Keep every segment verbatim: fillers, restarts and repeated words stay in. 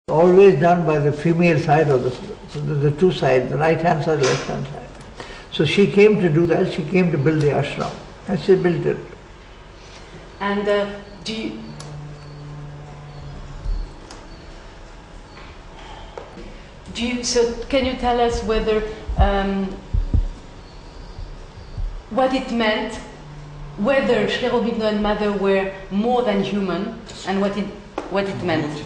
Always done by the female side of the, so the, the two sides, the right hand side, left hand side. So she came to do that, she came to build the ashram, and she built it. And uh, do you, do you, so can you tell us whether, um, what it meant, whether Sri Aurobindo and Mother were more than human, and what it, what it meant?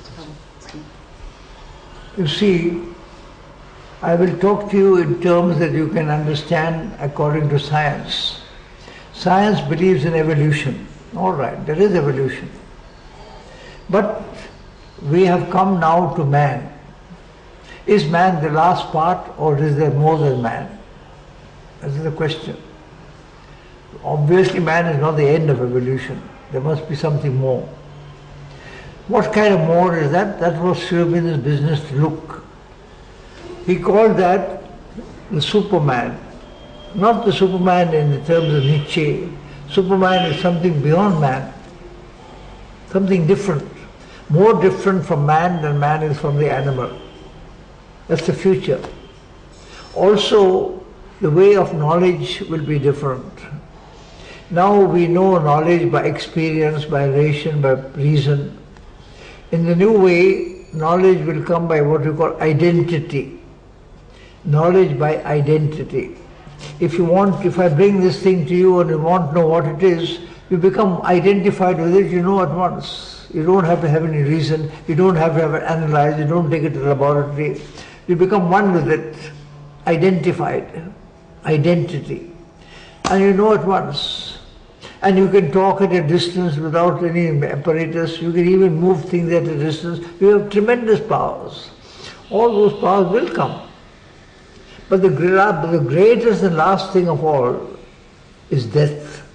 You see, I will talk to you in terms that you can understand according to science. Science believes in evolution. All right, there is evolution. But we have come now to man. Is man the last part, or is there more than man? This is the question. Obviously man is not the end of evolution. There must be something more. What kind of more is that? That was Sri Aurobindo's business to look. He called that the Superman. Not the Superman in the terms of Nietzsche. Superman is something beyond man. Something different. More different from man than man is from the animal. That's the future. Also, the way of knowledge will be different. Now we know knowledge by experience, by relation, by reason. In the new way, knowledge will come by what we call identity. Knowledge by identity. If you want, if I bring this thing to you and you want to know what it is, you become identified with it, you know at once. You don't have to have any reason, you don't have to have it analyzed, you don't take it to the laboratory. You become one with it, identified, identity. And you know at once. And you can talk at a distance without any apparatus. You can even move things at a distance. You have tremendous powers. All those powers will come. But the, the greatest and last thing of all is death.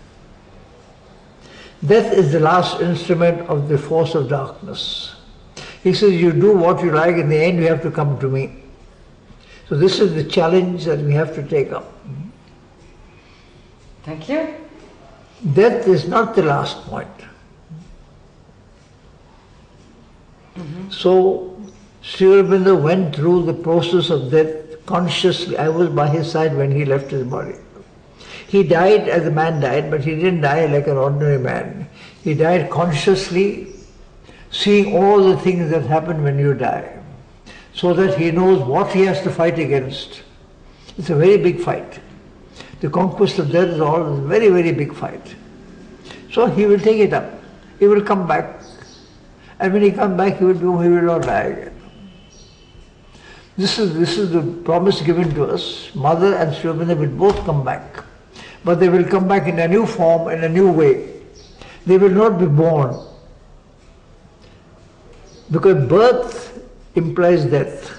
Death is the last instrument of the force of darkness. He says, you do what you like, in the end you have to come to me. So this is the challenge that we have to take up. Thank you. Death is not the last point. Mm-hmm. So, Sri Aurobindo went through the process of death consciously. I was by his side when he left his body. He died as a man died, but he didn't die like an ordinary man. He died consciously, seeing all the things that happen when you die, so that he knows what he has to fight against. It's a very big fight. The conquest of death is all a very, very big fight. So he will take it up. He will come back. And when he comes back, he will, do, he will not die again. This is, this is the promise given to us. Mother and Sri Aurobindo will both come back. But they will come back in a new form, in a new way. They will not be born. Because birth implies death.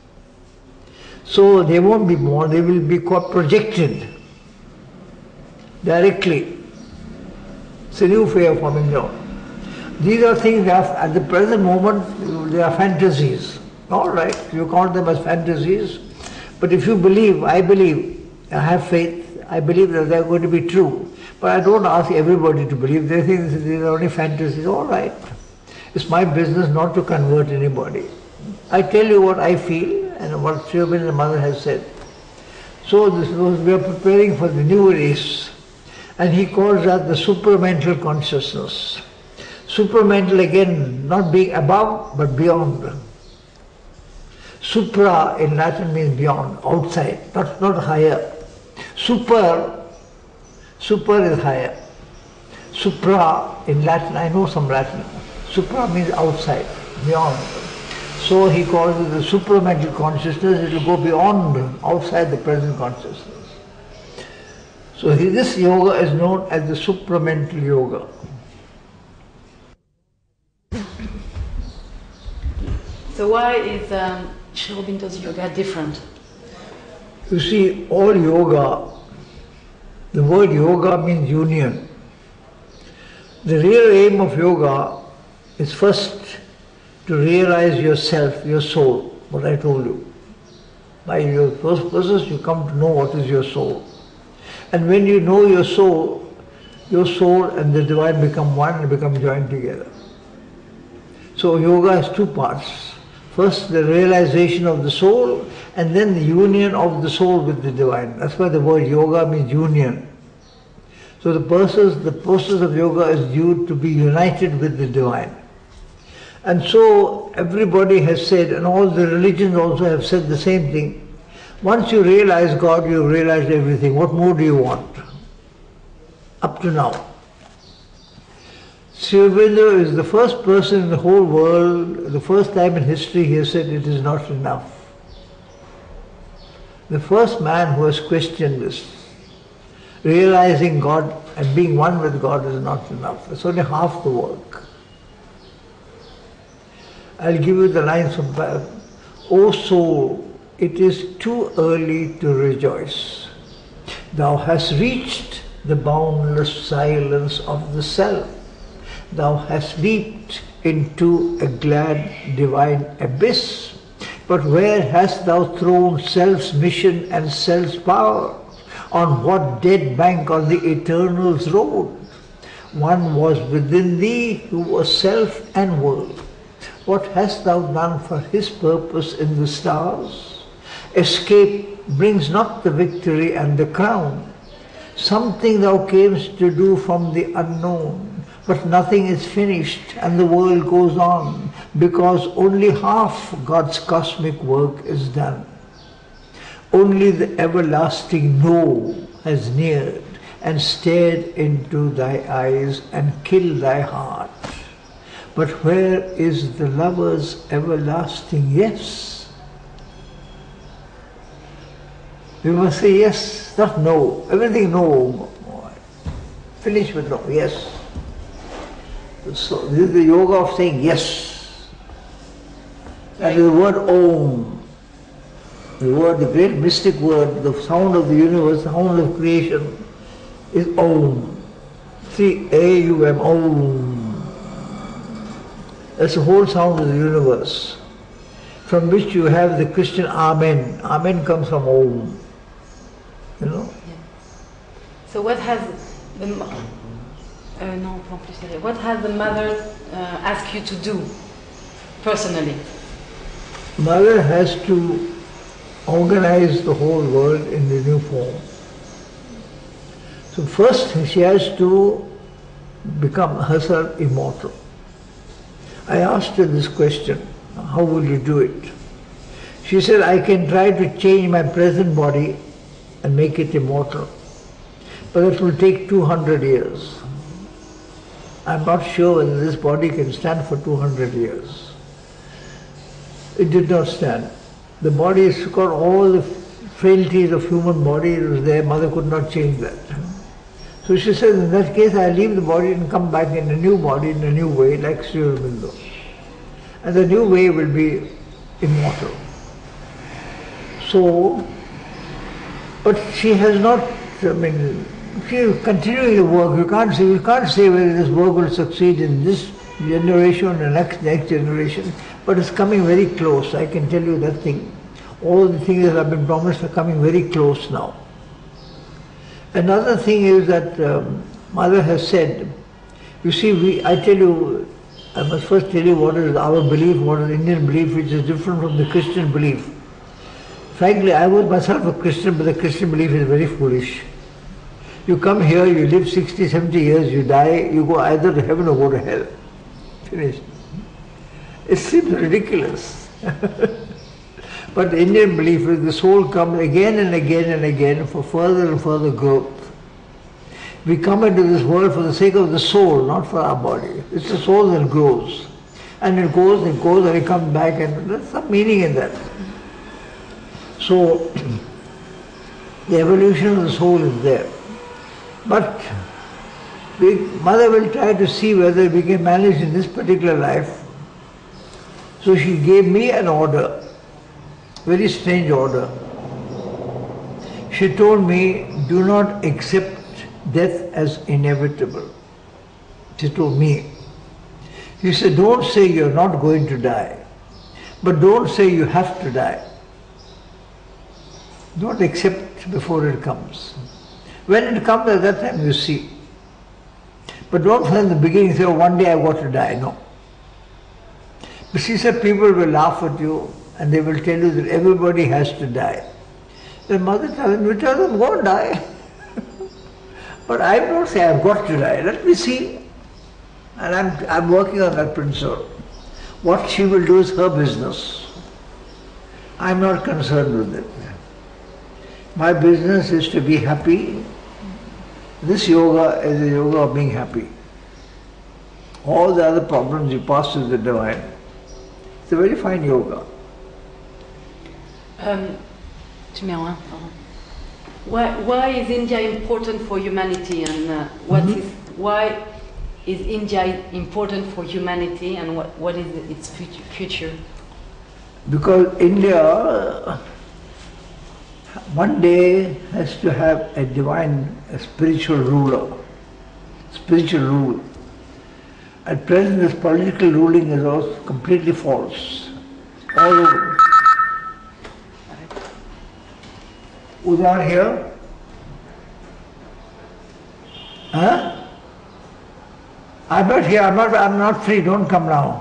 So they won't be born, they will be projected directly. It's a new way of coming down. These are things that at the present moment, they are fantasies. All right, you count them as fantasies. But if you believe, I believe, I have faith, I believe that they are going to be true. But I don't ask everybody to believe. They think these are only fantasies. All right. It's my business not to convert anybody. I tell you what I feel and what Sri Aurobindo and Mother has said. So this was, we are preparing for the new race. And he calls that the supramental consciousness. Supramental again, not being above, but beyond. Supra in Latin means beyond, outside, not, not higher. Super, super is higher. Supra in Latin, I know some Latin. Supra means outside, beyond. So he calls it the supramental consciousness. It will go beyond, outside the present consciousness. So this yoga is known as the supramental yoga. So why is um, Sri Aurobindo's yoga different? You see, all yoga, the word yoga means union. The real aim of yoga is first to realize yourself, your soul, what I told you. By your first process, you come to know what is your soul. And when you know your soul, your soul and the divine become one and become joined together. So yoga has two parts. First the realization of the soul, and then the union of the soul with the divine. That's why the word yoga means union. So the process, the process of yoga is due to be united with the divine. And so everybody has said, and all the religions also have said the same thing. Once you realize God, you have realized everything. What more do you want? Up to now. Sri Aurobindo is the first person in the whole world, the first time in history he has said it is not enough. The first man who has questioned this. Realizing God and being one with God is not enough. It's only half the work. I'll give you the lines from Bhagavad. O soul, it is too early to rejoice. Thou hast reached the boundless silence of the self. Thou hast leaped into a glad divine abyss. But where hast thou thrown self's mission and self's power? On what dead bank on the eternal's road? One was within thee who was self and world. What hast thou done for his purpose in the stars? Escape brings not the victory and the crown. Something thou camest to do from the unknown, but nothing is finished and the world goes on, because only half God's cosmic work is done. Only the everlasting No has neared and stared into thy eyes and killed thy heart. But where is the lover's everlasting yes? We must say yes, not no. Everything no. Finish with no, yes. So this is the yoga of saying yes. That is the word Om. The word, the great mystic word, the sound of the universe, the sound of creation is Om. See, A U M, Om. That's the whole sound of the universe, from which you have the Christian Amen. Amen comes from Om. You know? Yeah. So what has the mo- uh, no, plus sérieux. What has the mother uh, asked you to do personally? Mother has to organize the whole world in the new form. So first she has to become herself immortal. I asked her this question, how will you do it? She said, I can try to change my present body and make it immortal, but it will take two hundred years. I'm not sure whether this body can stand for two hundred years. It did not stand. The body has got all the frailties of human body, it was there, mother could not change that. So she said, in that case I leave the body and come back in a new body, in a new way, like Sri Aurobindo. And the new way will be immortal. So, but she has not, I mean, she is continuing the work. You can't say, you can't say whether this work will succeed in this generation or the next, next generation, but it's coming very close, I can tell you that thing. All the things that have been promised are coming very close now. Another thing is that um, Mother has said, you see, we, I tell you, I must first tell you what is our belief, what is Indian belief, which is different from the Christian belief. Frankly, I was myself a Christian, but the Christian belief is very foolish. You come here, you live sixty, seventy years, you die, you go either to heaven or go to hell. Finished. It seems ridiculous. But the Indian belief is the soul comes again and again and again for further and further growth. We come into this world for the sake of the soul, not for our body. It's the soul that grows. And it goes, it goes, and it comes back, and there's some meaning in that. So, the evolution of the soul is there. But we, Mother will try to see whether we can manage in this particular life. So she gave me an order. Very strange order. She told me, do not accept death as inevitable. She told me. She said, don't say you're not going to die, but don't say you have to die. Don't accept before it comes. When it comes, at that time you see. But don't from the beginning say, oh, one day I've got to die. No. She said people will laugh at you and they will tell you that everybody has to die. The mother tells me, tell them, go and die. But I don't say I've got to die. Let me see. And I'm, I'm working on that principle. What she will do is her business. I'm not concerned with it. My business is to be happy. This yoga is a yoga of being happy. All the other problems you pass to the divine. It's a very fine yoga. Um, tu mets en un, pardon. Why, why is India important for humanity, and uh, what mm-hmm. is why is India important for humanity, and what, what is its future? Because India one day has to have a divine, a spiritual ruler, spiritual rule. At present, this political ruling is also completely false, all over. Udar here? Huh? I'm not here, I'm not, I'm not free, don't come now.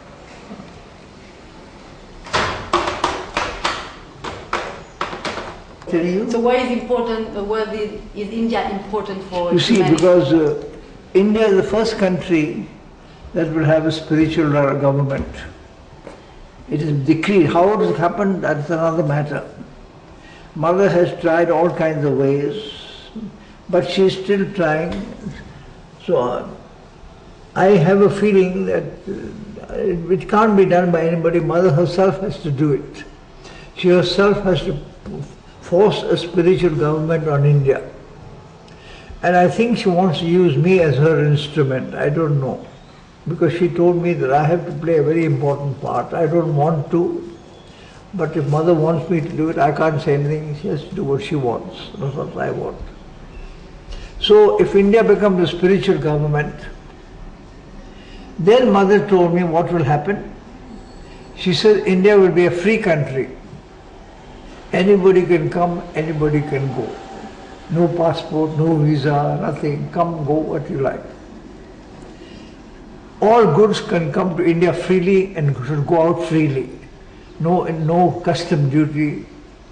So why is important, uh, why is, is India important for You see, humanity? because uh, India is the first country that will have a spiritual government. It is decreed. How it has happened, that's another matter. Mother has tried all kinds of ways, but she is still trying. So uh, I have a feeling that uh, it can't be done by anybody. Mother herself has to do it. She herself has to force a spiritual government on India. And I think she wants to use me as her instrument. I don't know. Because she told me that I have to play a very important part. I don't want to, but if mother wants me to do it, I can't say anything. She has to do what she wants, not what I want. So if India becomes a spiritual government, then mother told me what will happen. She said India will be a free country. Anybody can come, anybody can go. No passport, no visa, nothing. Come, go, what you like. All goods can come to India freely and should go out freely. No, no custom duty.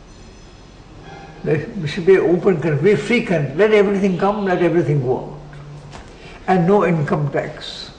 There should be an open country, free country. Let everything come, let everything go out. And no income tax.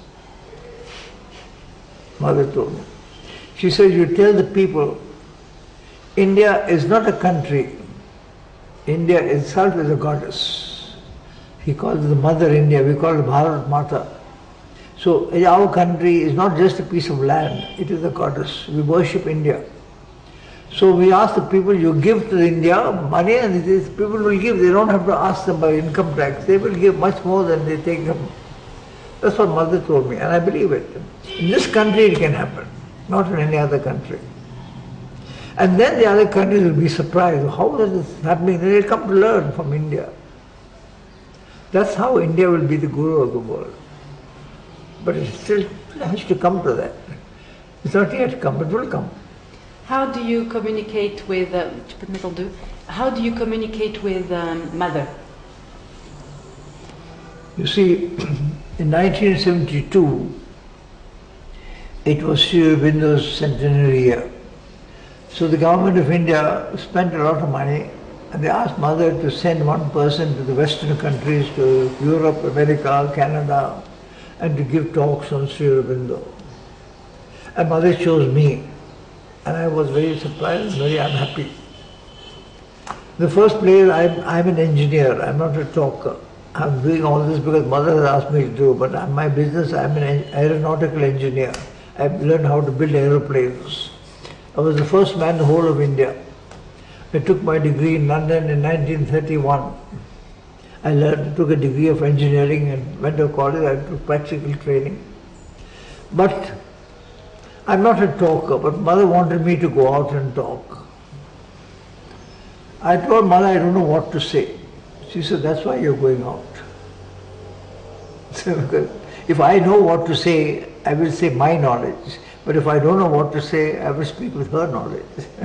Mother told me. She said, you tell the people, India is not a country. India itself is a goddess. He calls it the Mother India, we call it Bharat Mata. So our country is not just a piece of land, it is a goddess. We worship India. So we ask the people, you give to India money and these people will give. They don't have to ask them about income tax. They will give much more than they take them. That's what mother told me and I believe it. In this country it can happen, not in any other country. And then the other countries will be surprised. How is this happening? They will come to learn from India. That's how India will be the guru of the world. But it still has to come to that. It's not yet come, it will come. How do you communicate with, uh, how do you communicate with um, mother? You see, in nineteen seventy-two, it was Sri Aurobindo's centenary year. So the government of India spent a lot of money and they asked mother to send one person to the Western countries, to Europe, America, Canada, and to give talks on Sri Aurobindo. And mother chose me. And I was very surprised, very unhappy. In the first place, I'm, I'm an engineer, I'm not a talker. I'm doing all this because mother has asked me to do, but my business, I'm an aeronautical engineer. I've learned how to build aeroplanes. I was the first man in the whole of India. I took my degree in London in nineteen thirty-one. I learned, took a degree of engineering and went to college, I took practical training. But I'm not a talker, but mother wanted me to go out and talk. I told mother I don't know what to say. She said, that's why you're going out. So, because if I know what to say, I will say my knowledge. But if I don't know what to say, I will speak with her knowledge.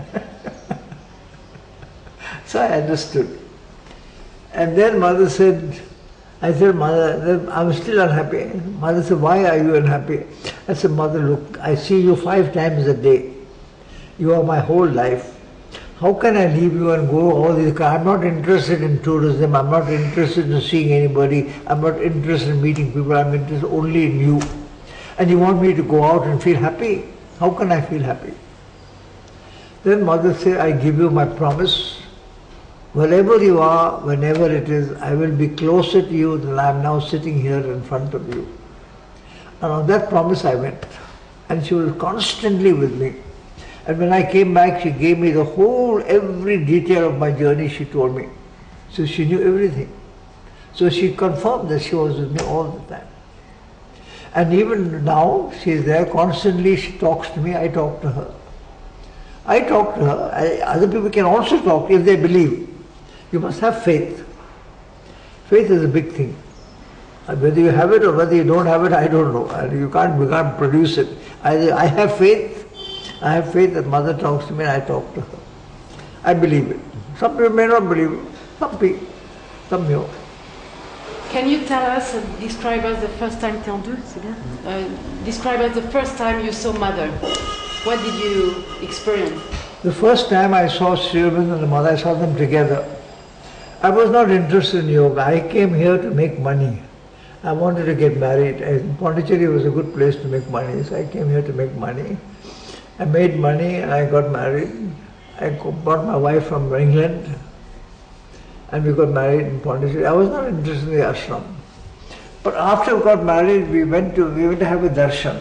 So I understood. And then mother said, I said, mother, I'm still unhappy. Mother said, why are you unhappy? I said, Mother, look, I see you five times a day. You are my whole life. How can I leave you and go all these? I'm not interested in tourism. I'm not interested in seeing anybody. I'm not interested in meeting people. I'm interested only in you. And you want me to go out and feel happy? How can I feel happy? Then Mother said, I give you my promise. Wherever you are, whenever it is, I will be closer to you than I am now sitting here in front of you. And on that promise I went. And she was constantly with me. And when I came back, she gave me the whole, every detail of my journey, she told me. So she knew everything. So she confirmed that she was with me all the time. And even now, she is there constantly, she talks to me, I talk to her. I talk to her, I, other people can also talk if they believe. You must have faith. Faith is a big thing. And whether you have it or whether you don't have it, I don't know. And you can't, you can't produce it. I, I have faith. I have faith that Mother talks to me and I talk to her. I believe it. Some people may not believe it. Some people, some may. Can you tell us, uh, describe us the first time, t'es en deux, c'est bien? Uh, describe us the first time you saw Mother. What did you experience? The first time I saw Sri Aurobindo and the Mother, I saw them together. I was not interested in yoga. I came here to make money. I wanted to get married. And Pondicherry was a good place to make money, so I came here to make money. I made money and I got married. I brought my wife from England and we got married in Pondicherry. I was not interested in the ashram. But after we got married, we went to, we went to have a darshan.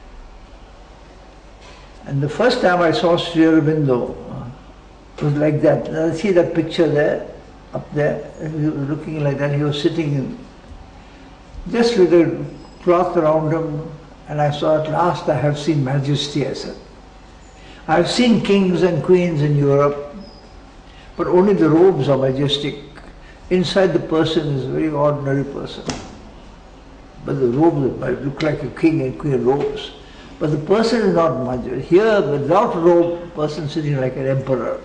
And the first time I saw Sri Aurobindo, it was like that. Now, see that picture there, up there? He was looking like that. He was sitting in, just with a cloth around him. And I saw, at last I have seen majesty, I said. I have seen kings and queens in Europe, but only the robes are majestic. Inside the person is a very ordinary person. But the robes might look like a king and queen robes. But the person is not majestic. Here, without a robe, the person is sitting like an emperor.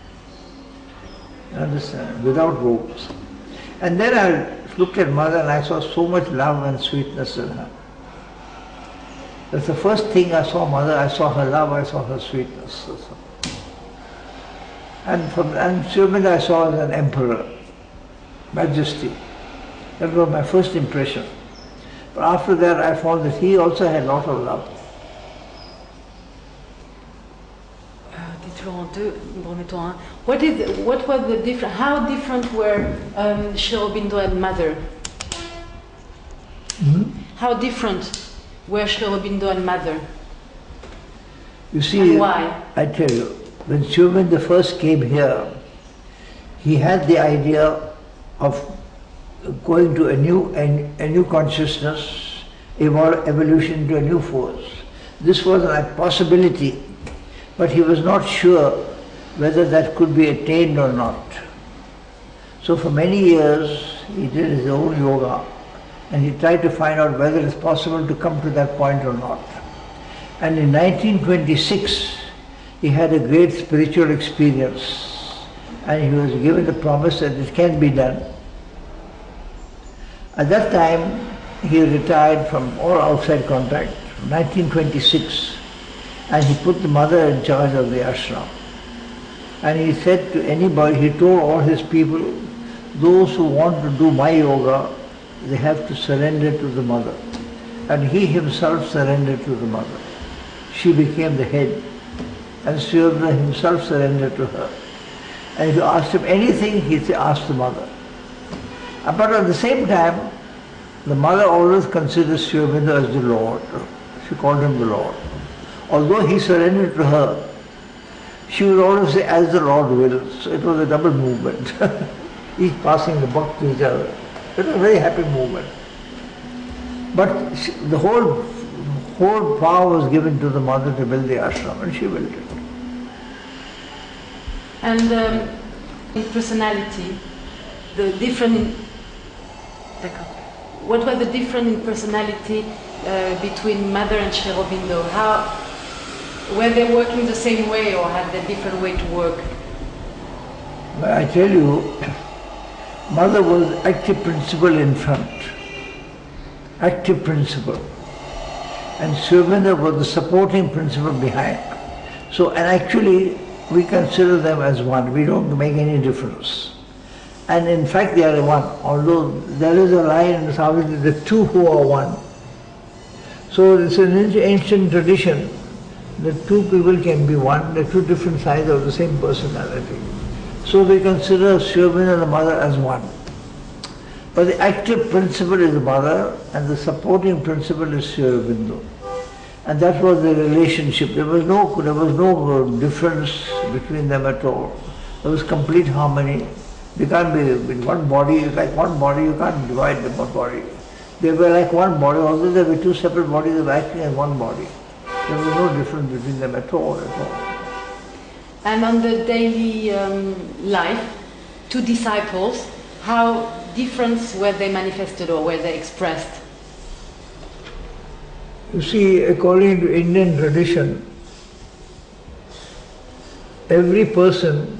You understand? Without robes. And then I looked at Mother and I saw so much love and sweetness in her. That's the first thing I saw Mother. I saw her love, I saw her sweetness. And from and Sri Aurobindo I saw as an emperor, majesty. That was my first impression. But after that I found that he also had a lot of love. What is what was the different? How different were um, Sri Aurobindo and Mother? Mm-hmm. How different were Sri Aurobindo and Mother? You see, and why? I tell you, when Sri Aurobindo first came here, he had the idea of going to a new a, a new consciousness, evol evolution to a new force. This was a possibility, but he was not sure whether that could be attained or not. So for many years he did his own yoga and he tried to find out whether it's possible to come to that point or not. And in nineteen twenty-six he had a great spiritual experience and he was given the promise that it can be done. At that time he retired from all outside contact, nineteen twenty-six, and he put the Mother in charge of the ashram. And he said to anybody, he told all his people, those who want to do my yoga, they have to surrender to the Mother. And he himself surrendered to the Mother. She became the head. And Sri Aurobindo himself surrendered to her. And if you asked him anything, he'd say, ask the Mother. But at the same time, the Mother always considered Sri Aurobindo as the Lord. She called him the Lord. Although he surrendered to her, she would always say, as the Lord wills. So it was a double movement. Each passing the buck to each other. It was a very happy movement. But she, the whole, whole power was given to the Mother to build the ashram, and she built it. And um, in personality, the different in, what was the difference in personality uh, between Mother and Sri Aurobindo? How, were they working the same way or had they different way to work? I tell you, Mother was active principle in front. Active principle. and Sri Aurobindo was the supporting principle behind. So, and actually we consider them as one. We don't make any difference. And in fact they are one, although there is a line in Savitri, the two who are one. So it's an ancient tradition that two people can be one, they're two different sides of the same personality. So we consider Sri Aurobindo and the mother as one. But the active principle is the mother and the supporting principle is Sri Aurobindo. And that was the relationship. There was no, there was no difference between them at all. There was complete harmony. They can't be in one body, like one body, you can't divide them one body. They were like one body, although there were two separate bodies, they were acting as one body. There was no difference between them at all, at all. And on the daily um, life, two disciples, how different were they manifested or were they expressed? You see, according to Indian tradition, every person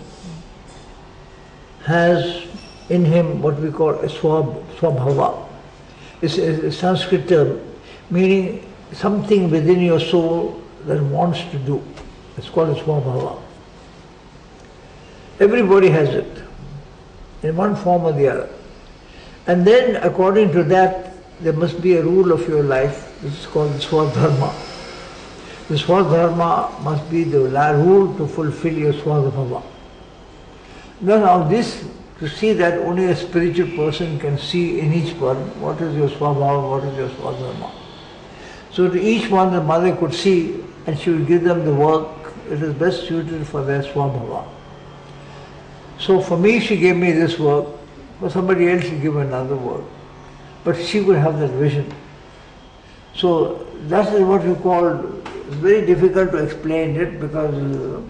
has in him what we call a swab, swabhava. It's a Sanskrit term meaning something within your soul that wants to do. It's called a swabhava. Everybody has it in one form or the other. And then according to that, there must be a rule of your life, which is called the swadharma. The swadharma must be the rule to fulfill your swadbhava. Now this, to see that only a spiritual person can see in each one what is your swabhava, what is your swadharma. So to each one the mother could see and she would give them the work it is best suited for their swabhava. So for me she gave me this work, for somebody else she gave another work. But she would have that vision. So that is what you call, it's very difficult to explain it because uh,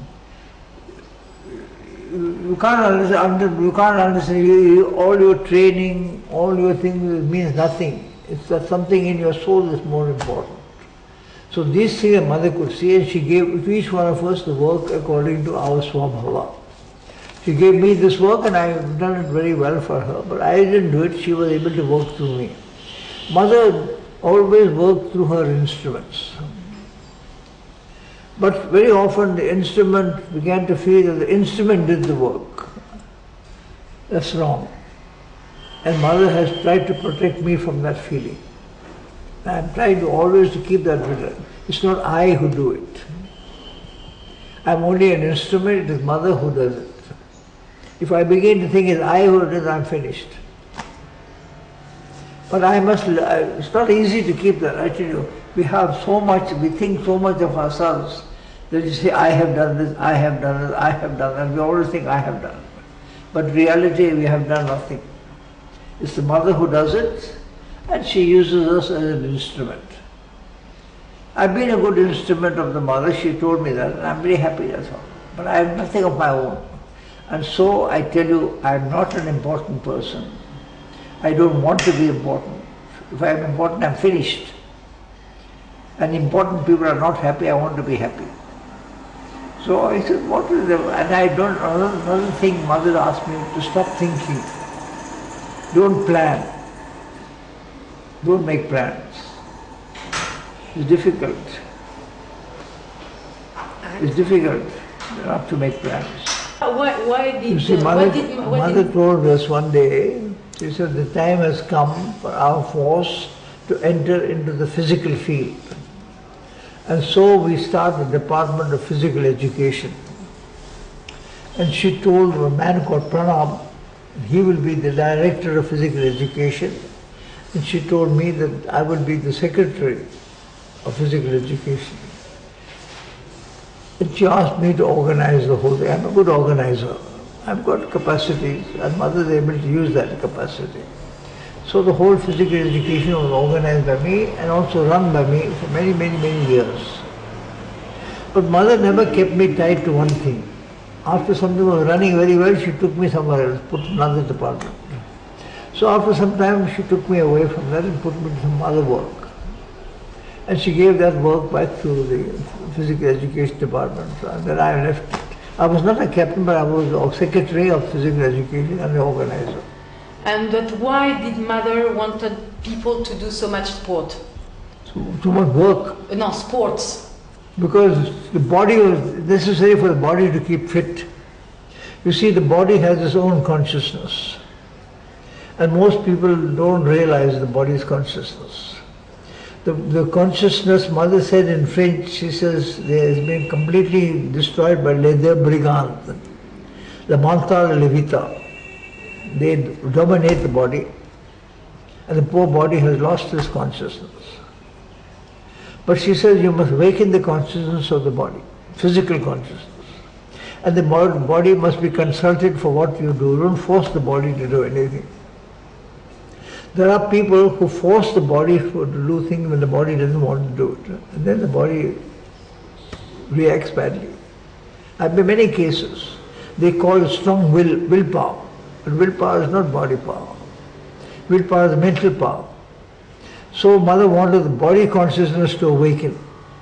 you can't understand, you can't understand, you, you, all your training, all your things means nothing. It's that something in your soul that's more important. So these things a mother could see and she gave to each one of us the work according to our swabhava. She gave me this work and I have done it very well for her, but I didn't do it, she was able to work through me. Mother always worked through her instruments. But very often the instrument began to feel that the instrument did the work. That's wrong. And mother has tried to protect me from that feeling. I'm trying to always to keep that vision. It's not I who do it. I'm only an instrument, it is mother who does it. If I begin to think it's I who does it, I'm finished. But I must, it's not easy to keep that, I tell you. We have so much, we think so much of ourselves that you say, I have done this, I have done this, I have done that. We always think I have done. But in reality, we have done nothing. It's the mother who does it, and she uses us as an instrument. I've been a good instrument of the mother, she told me that, and I'm very happy, that's all. But I have nothing of my own. And so I tell you, I'm not an important person. I don't want to be important. If I'm important, I'm finished. And important people are not happy, I want to be happy. So I said, what is the, and I don't, another, another thing mother asked me to stop thinking. Don't plan. Don't make plans. It's difficult. It's difficult not to make plans. Why, why did, you see, uh, mother, what did, what mother did, told us one day, she said, the time has come for our force to enter into the physical field. And so we start the Department of Physical Education. And she told a man called Pranam, he will be the Director of Physical Education. And she told me that I will be the Secretary of Physical Education. And she asked me to organize the whole thing. I'm a good organizer. I've got capacities and mother is able to use that capacity. So the whole physical education was organized by me and also run by me for many, many, many years. But mother never kept me tied to one thing. After something was running very well, she took me somewhere else, put another department. So after some time, she took me away from that and put me to some other work. And she gave that work back to the physical education department. And then I left it. I was not a captain, but I was the secretary of physical education and the organizer. And but why did mother wanted people to do so much sport? too much work. Uh, No, sports. Because the body was necessary for the body to keep fit. You see, the body has its own consciousness. And most people don't realize the body's consciousness. The, the consciousness, Mother said in French, she says, it has been completely destroyed by les deux brigands, the mental and the vita. They dominate the body, and the poor body has lost its consciousness. But she says you must awaken the consciousness of the body, physical consciousness. And the body must be consulted for what you do. Don't force the body to do anything. There are people who force the body to do things when the body doesn't want to do it. And then the body reacts badly. I've been many cases. They call it strong will, willpower. But willpower is not body power. Willpower is mental power. So Mother wanted the body consciousness to awaken.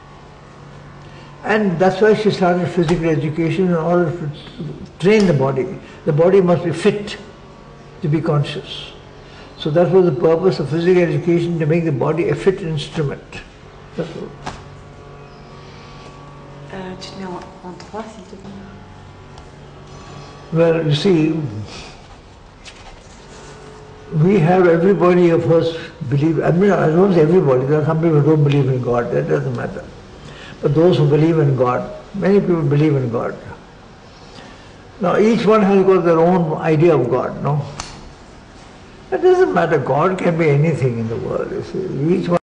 And that's why she started physical education in order to train the body. The body must be fit to be conscious. So that was the purpose of physical education, to make the body a fit instrument. That's all. Euh, tu te mets en, en droit, s'il te plaît. Well, you see, we have everybody of us believe, I mean, I don't say everybody, there are some people who don't believe in God, that doesn't matter. But those who believe in God, many people believe in God. Now each one has got their own idea of God, no? It doesn't matter, God can be anything in the world, you see. Each one